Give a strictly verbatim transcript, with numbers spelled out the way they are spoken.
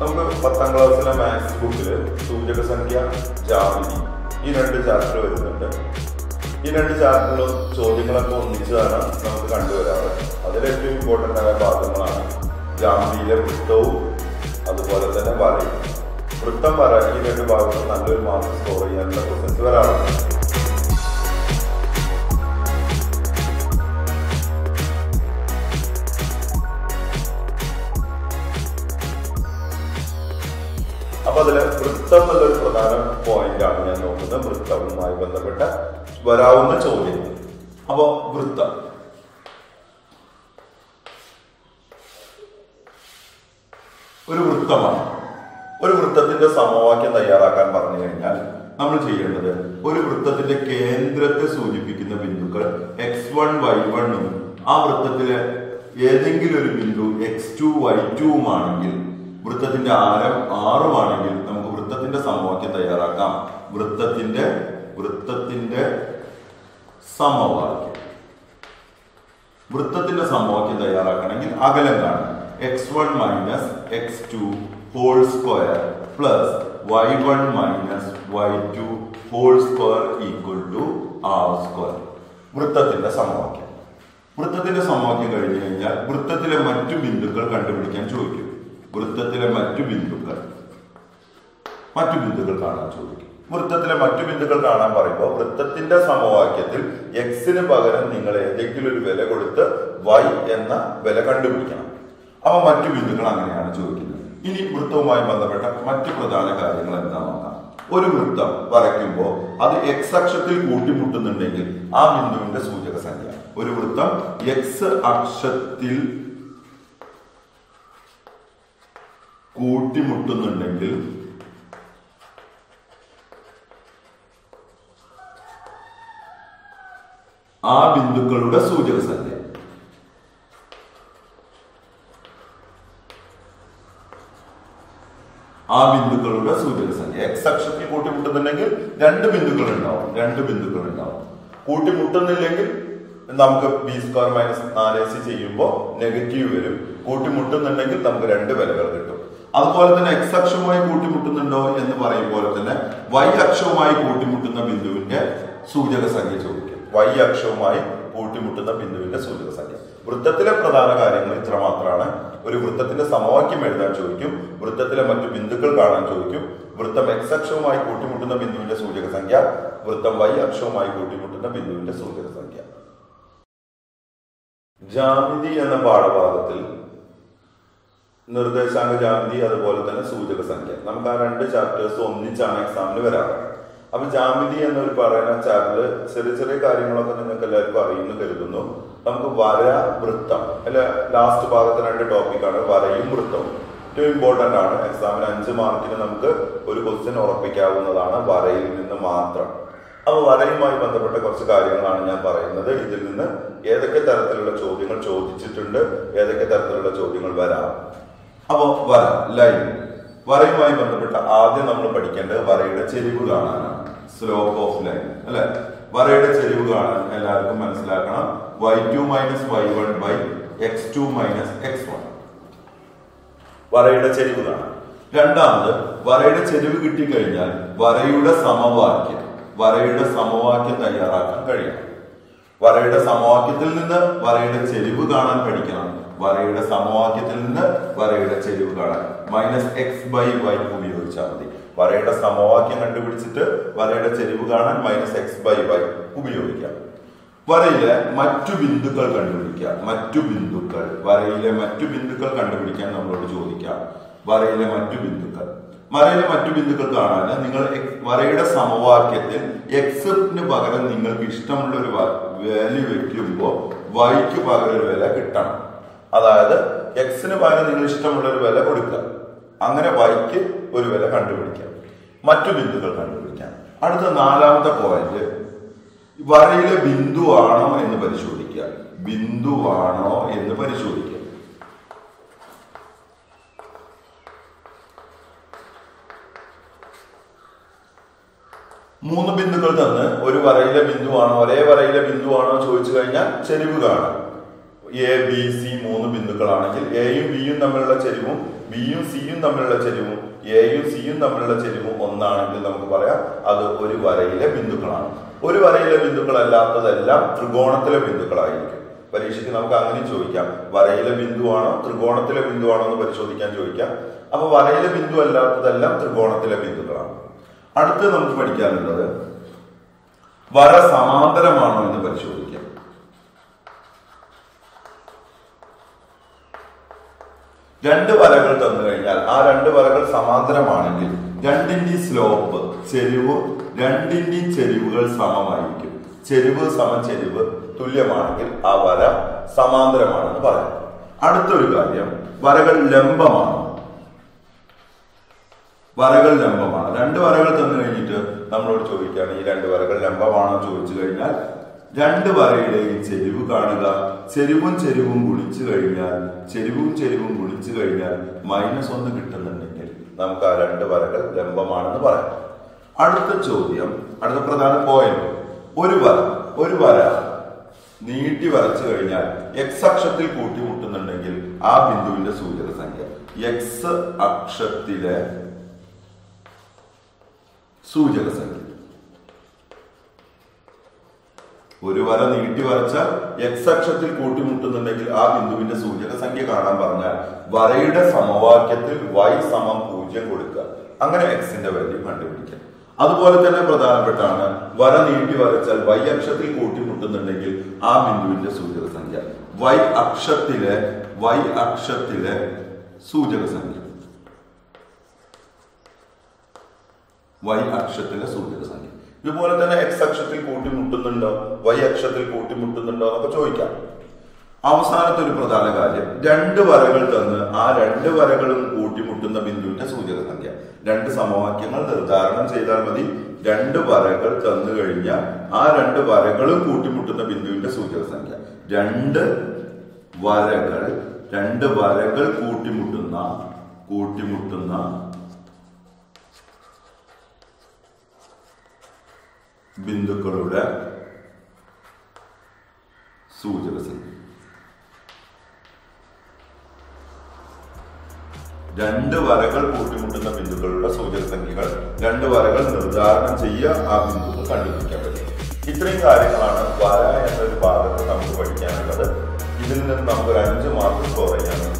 നമുക്ക് പത്താം ക്ലാസ്സിലെ മാത്സ് ബുക്കില് സൂചക സംഖ്യ, ജാമിതി ഈ രണ്ട് ചാപ്റ്റർ വരുന്നുണ്ട്. ഈ രണ്ട് ചാപ്റ്ററിലും ചോദ്യങ്ങളൊക്കെ ഒന്നിച്ചതാണ് നമുക്ക് കണ്ടുവരാറ്. അതിലേറ്റവും ഇമ്പോർട്ടൻ്റ് ആയ ഭാഗങ്ങളാണ് ജാമിതിയിലെ വൃത്തവും അതുപോലെ തന്നെ വരയും. വൃത്തം, വര ഈ രണ്ട് ഭാഗത്തും നല്ലൊരു മാർക്ക് സ്കോർ ചെയ്യാനുള്ള ക്വസ്റ്റൻസ് വരാറുണ്ട്. അപ്പൊ അതില് വൃത്തം എന്നുള്ളൊരു പ്രധാന പോയിന്റ് ആണ് ഞാൻ നോക്കുന്നത്. വൃത്തവുമായി ബന്ധപ്പെട്ട വരാവുന്ന ചോദ്യങ്ങൾ. അപ്പൊ വൃത്തം, ഒരു വൃത്തമാണ്. ഒരു വൃത്തത്തിന്റെ സമവാക്യം തയ്യാറാക്കാൻ പറഞ്ഞു കഴിഞ്ഞാൽ നമ്മൾ ചെയ്യേണ്ടത് ഒരു വൃത്തത്തിന്റെ കേന്ദ്രത്തെ സൂചിപ്പിക്കുന്ന ബിന്ദുക്കൾ എക്സ് വൺ വൈ വണ്ണും ആ വൃത്തത്തിലെ ഏതെങ്കിലും ഒരു ബിന്ദു എക്സ് ടു വൈ ടുവുമാണെങ്കിൽ, വൃത്തത്തിന്റെ ആരം ആറുമാണെങ്കിൽ നമുക്ക് വൃത്തത്തിന്റെ സമവാക്യം തയ്യാറാക്കാം. വൃത്തത്തിന്റെ വൃത്തത്തിന്റെ സമവാക്യം വൃത്തത്തിന്റെ സമവാക്യം തയ്യാറാക്കണമെങ്കിൽ അകലം കാണും. X one minus X two whole square plus Y one minus Y two whole square equal to R square. വൃത്തത്തിന്റെ സമവാക്യം. വൃത്തത്തിന്റെ സമവാക്യം കഴിഞ്ഞു കഴിഞ്ഞാൽ വൃത്തത്തിലെ മറ്റു ബിന്ദുക്കൾ കണ്ടുപിടിക്കാൻ ചോദിക്കും. വൃത്തത്തിലെ മറ്റു ബിന്ദുക്കൾ മറ്റു ബിന്ദുക്കൾ കാണാൻ ചോദിക്കും. വൃത്തത്തിലെ മറ്റു ബിന്ദുക്കൾ കാണാൻ പറയുമ്പോൾ വൃത്തത്തിന്റെ സമവാക്യത്തിൽ എക്സിന് പകരം നിങ്ങൾ ഏതെങ്കിലും ഒരു വില കൊടുത്ത് വൈ എന്ന വില കണ്ടുപിടിക്കണം. അപ്പൊ മറ്റു ബിന്ദുക്കൾ അങ്ങനെയാണ് ചോദിക്കുന്നത്. ഇനി വൃത്തവുമായി ബന്ധപ്പെട്ട മറ്റു പ്രധാന കാര്യങ്ങൾ എന്താണെന്ന് നോക്കാം. ഒരു വൃത്തം വരയ്ക്കുമ്പോൾ അത് എക്സ് അക്ഷത്തിൽ കൂട്ടിമുട്ടുന്നുണ്ടെങ്കിൽ ആ ബിന്ദുവിന്റെ സൂചക സംഖ്യ. ഒരു വൃത്തം എക്സ് അക്ഷത്തിൽ കൂട്ടിമുട്ടുന്നുണ്ടെങ്കിൽ ആ ബിന്ദുക്കളുടെ സൂചക സംഖ്യ. ആ ബിന്ദുക്കളുടെ സൂചക സംഖ്യ. എക്സ് അക്ഷത്തിൽ കൂട്ടിമുട്ടുന്നുണ്ടെങ്കിൽ രണ്ട് ബിന്ദുക്കൾ ഉണ്ടാവും. രണ്ട് ബിന്ദുക്കൾ ഉണ്ടാവും. കൂട്ടിമുട്ടുന്നില്ലെങ്കിൽ നമുക്ക് ബി സ്ക്വയർ മൈനസ് നാല് എ സി ചെയ്യുമ്പോൾ നെഗറ്റീവ് വരും. കൂട്ടിമുട്ടുന്നുണ്ടെങ്കിൽ നമുക്ക് രണ്ട് വിലകൾ കിട്ടും. അതുപോലെ തന്നെ എക്സ് അക്ഷവുമായി കൂട്ടിമുട്ടുന്നുണ്ടോ എന്ന് പറയുമ്പോൾ തന്നെ വൈ അക്ഷവുമായി കൂട്ടിമുട്ടുന്ന ബിന്ദുവിന്റെ സൂചക സംഖ്യ ചോദിക്കും. വൈ അക്ഷവുമായി കൂട്ടിമുട്ടുന്ന ബിന്ദുവിന്റെ സൂചക സംഖ്യ. വൃത്തത്തിലെ പ്രധാന കാര്യങ്ങൾ ഇത്ര മാത്രമാണ്. ഒരു വൃത്തത്തിന്റെ സമവാക്യം എഴുതാൻ ചോദിക്കും. വൃത്തത്തിലെ മറ്റു ബിന്ദുക്കൾ കാണാൻ ചോദിക്കും. വൃത്തം എക്സ് അക്ഷവുമായി കൂട്ടിമുട്ടുന്ന ബിന്ദുവിന്റെ സൂചക സംഖ്യ, വൃത്തം വൈ അക്ഷവുമായി കൂട്ടിമുട്ടുന്ന ബിന്ദുവിന്റെ സൂചക സംഖ്യ. ജാമിതി എന്ന പാഠഭാഗത്തിൽ നിർദ്ദേശാംക ജാമിതി അതുപോലെ തന്നെ സൂചക സംഖ്യ, നമുക്ക് ആ രണ്ട് ചാപ്റ്റേഴ്സ് ഒന്നിച്ചാണ് എക്സാമിന് വരാറ്. അപ്പൊ ജാമിതി എന്നൊരു പറയുന്ന ചാപ്റ്ററിൽ ചെറിയ ചെറിയ കാര്യങ്ങളൊക്കെ നിങ്ങൾക്ക് എല്ലാവർക്കും അറിയുന്നു കരുതുന്നു. നമുക്ക് വര, വൃത്തം അല്ലെ, ലാസ്റ്റ് ഭാഗത്ത് രണ്ട് ടോപ്പിക്കാണ് വരയും വൃത്തവും. ഏറ്റവും ഇമ്പോർട്ടന്റ് ആണ്. എക്സാമിന് അഞ്ച് മാർക്കിന് നമുക്ക് ഒരു ക്വസ്റ്റ്യൻ ഉറപ്പിക്കാവുന്നതാണ് വരയിൽ നിന്ന് മാത്രം. അപ്പൊ വരയുമായി ബന്ധപ്പെട്ട കുറച്ച് കാര്യങ്ങളാണ് ഞാൻ പറയുന്നത്. ഇതിൽ നിന്ന് ഏതൊക്കെ തരത്തിലുള്ള ചോദ്യങ്ങൾ ചോദിച്ചിട്ടുണ്ട്, ഏതൊക്കെ തരത്തിലുള്ള ചോദ്യങ്ങൾ വരാം. അപ്പൊ വര, ലൈൻ. വരയുമായി ബന്ധപ്പെട്ട ആദ്യം നമ്മൾ പഠിക്കേണ്ടത് വരയുടെ ചെരിവ് കാണാനാണ്. സ്ലോപ്പ് ഓഫ് ലൈൻ അല്ലെ. വരയുടെ ചെരിവ് കാണാൻ എല്ലാവർക്കും മനസ്സിലാക്കണം. Y two minus Y one by X two minus X one. വരയുടെ ചെരിവ് കാണാൻ. രണ്ടാമത് വരയുടെ ചെരിവ് കിട്ടിക്കഴിഞ്ഞാൽ വരയുടെ സമവാക്യം വരയുടെ സമവാക്യം തയ്യാറാക്കാൻ കഴിയണം. വരയുടെ സമവാക്യത്തിൽ നിന്ന് വരയുടെ ചെരിവ് കാണാൻ പഠിക്കണം. വരയുടെ സമവാക്യത്തിൽ നിന്ന് വരയുടെ ചെരിവ് കാണാൻ മൈനസ് എക്സ് ബൈ വൈ ഉപയോഗിച്ചാൽ മതി. വരയുടെ സമവാക്യം കണ്ടുപിടിച്ചിട്ട് വരയുടെ ചെരിവ് കാണാൻ മൈനസ് എക്സ് ബൈ വൈ ഉപയോഗിക്കാം. വരയിലെ മറ്റു ബിന്ദുക്കൾ കണ്ടുപിടിക്കാം. മറ്റു ബിന്ദുക്കൾ വരയിലെ മറ്റു ബിന്ദുക്കൾ കണ്ടുപിടിക്കാൻ നമ്മളോട് ചോദിക്കാം. വരയിലെ മറ്റു ബിന്ദുക്കൾ വരയിലെ മറ്റു ബിന്ദുക്കൾ കാണാൻ നിങ്ങൾ വരയുടെ സമവാക്യത്തിൽ എക്സിന് പകരം നിങ്ങൾക്ക് ഇഷ്ടമുള്ള ഒരു വാല്യൂ വെക്കുമ്പോൾ വൈക്ക് പകരം ഒരു വില കിട്ടണം. അതായത് എക്സിന് പകരം നിങ്ങൾ ഇഷ്ടമുള്ള ഒരു വില കൊടുക്കുക. അങ്ങനെ വൈക്ക് ഒരു വില കണ്ടുപിടിക്കാം. മറ്റു ബിന്ദുക്കൾ കണ്ടുപിടിക്കാം. അടുത്ത നാലാമത്തെ പോയിന്റ് വരയിലെ ബിന്ദുവാണോ എന്ന് പരിശോധിക്കുക. ബിന്ദുവാണോ എന്ന് പരിശോധിക്കുക. മൂന്ന് ബിന്ദുക്കൾ തന്ന് ഒരു വരയിലെ ബിന്ദുവാണോ ഒരേ വരയിലെ ബിന്ദുവാണോ ചോദിച്ചു കഴിഞ്ഞാൽ ചെരിവ് കാണാം. എ ബി സി മൂന്ന് ബിന്ദുക്കളാണെങ്കിൽ എയും ബിയും തമ്മിലുള്ള ചെരിവും ബിയും സിയും തമ്മിലുള്ള ചെരിവും എയും സിയും തമ്മിലുള്ള ചെരിവും ഒന്നാണെങ്കിൽ നമുക്ക് പറയാം അത് ഒരു വരയിലെ ബിന്ദുക്കളാണ്. ഒരു വരയിലെ ബിന്ദുക്കളല്ലാത്തതെല്ലാം ത്രികോണത്തിലെ ബിന്ദുക്കളായിരിക്കും. പരീക്ഷയ്ക്ക് നമുക്ക് അങ്ങനെ ചോദിക്കാം, വരയിലെ ബിന്ദുവാണോ ത്രികോണത്തിലെ ബിന്ദുവാണോ എന്ന് പരിശോധിക്കാൻ ചോദിക്കാം. അപ്പൊ വരയിലെ ബിന്ദു അല്ലാത്തതെല്ലാം ത്രികോണത്തിലെ ബിന്ദുക്കളാണ്. അടുത്ത് നമുക്ക് പഠിക്കാനുള്ളത് വര സമാന്തരമാണോ എന്ന് പരിശോധിക്കാം. രണ്ട് വരകൾ തന്നു കഴിഞ്ഞാൽ ആ രണ്ട് വരകൾ സമാന്തരമാണെങ്കിൽ രണ്ടിന്റെ സ്ലോപ്പ് ചെരിവ് രണ്ടിന്റെ ചെരിവുകൾ സമമായിരിക്കും. ചെരിവ് സമം ചെരിവ് തുല്യമാണെങ്കിൽ ആ വര സമാന്തരമാണെന്ന് പറയാം. അടുത്തൊരു കാര്യം, വരകൾ ലംബമാണ്. വരകൾ ലംബമാണ്. രണ്ട് വരകൾ തന്നു കഴിഞ്ഞിട്ട് നമ്മളോട് ചോദിക്കുകയാണ് ഈ രണ്ട് വരകൾ ലംബമാണോ ചോദിച്ചു കഴിഞ്ഞാൽ രണ്ട് വരയുടെയും ചെരിവ് കാണുക. ചെരിവും ചെരിവും ഗുണിച്ചു കഴിഞ്ഞാൽ ചെരിവും ചെരിവും ഗുണിച്ചു കഴിഞ്ഞാൽ മൈനസ് ഒന്ന് കിട്ടുന്നുണ്ടെങ്കിൽ നമുക്ക് ആ രണ്ട് വരകൾ ലംബമാണെന്ന് പറയാം. അടുത്ത ചോദ്യം, അടുത്ത പ്രധാന പോയിന്റ്, ഒരു വര ഒരു വര നീട്ടി വരച്ചു കഴിഞ്ഞാൽ എക്സ് അക്ഷത്തിൽ കൂട്ടിമുട്ടുന്നുണ്ടെങ്കിൽ ആ ബിന്ദുവിന്റെ സൂചക സംഖ്യ. എക്സ് അക്ഷത്തിലെ സൂചക സംഖ്യ. ഒരു വര നീട്ടി വരച്ചാൽ എക്സ് അക്ഷത്തിൽ കൂട്ടിമുട്ടുന്നുണ്ടെങ്കിൽ ആ ബിന്ദുവിന്റെ സൂചക സംഖ്യ കാണാൻ പറഞ്ഞാൽ വരയുടെ സമവാക്യത്തിൽ y സമം പൂജ്യം കൊടുക്കുക. അങ്ങനെ എക്സിന്റെ വാല്യൂ കണ്ടുപിടിക്കുക. അതുപോലെ തന്നെ പ്രധാനപ്പെട്ടാണ് വര നീട്ടി വരച്ചാൽ y അക്ഷത്തിൽ കൂട്ടിമുട്ടുന്നുണ്ടെങ്കിൽ ആ ബിന്ദുവിന്റെ സൂചക സംഖ്യ. y അക്ഷത്തിലെ y അക്ഷത്തിലെ സൂചക സംഖ്യ. y അക്ഷത്തിലെ സൂചക സംഖ്യ. ഇതുപോലെ തന്നെ എക്സ് അക്ഷത്തിൽ കൂട്ടിമുട്ടുന്നുണ്ടോ y അക്ഷത്തിൽ കൂട്ടിമുട്ടുന്നുണ്ടോ എന്നൊക്കെ ചോദിക്കാം. അവസാനത്തെ ഒരു പ്രധാന കാര്യം, രണ്ട് വരകൾ തന്ന് ആ രണ്ട് വരകളും കൂട്ടിമുട്ടുന്ന ബിന്ദുവിന്റെ സൂചക സംഖ്യ. രണ്ട് സമവാക്യങ്ങൾ നിർദ്ധാരണം ചെയ്താൽ മതി. രണ്ട് വരകൾ തന്നു കഴിഞ്ഞാൽ ആ രണ്ട് വരകളും കൂട്ടിമുട്ടുന്ന ബിന്ദുവിന്റെ സൂചക സംഖ്യ. രണ്ട് വരകൾ രണ്ട് വരകൾ കൂട്ടിമുട്ടുന്ന കൂട്ടിമുട്ടുന്ന ബിന്ദുക്കളുടെ സൂചക സംഖ്യ. രണ്ട് വരകൾ കൂട്ടിമുട്ടുന്ന ബിന്ദുക്കളുടെ സൂചക സംഖ്യകൾ രണ്ട് വരകൾ നിർദ്ധാരണം ചെയ്യുക, ആ ബിന്ദുക്കൾ കണ്ടുപിടിക്കാൻ പറ്റും. ഇത്രയും കാര്യങ്ങളാണ് വര എന്നൊരു ഭാഗത്ത് നമുക്ക് പഠിക്കാനുള്ളത്. ഇതിൽ നിന്ന് നമുക്ക് ഒരു അഞ്ച് മാർക്ക് സ്കോർ ചെയ്യാൻ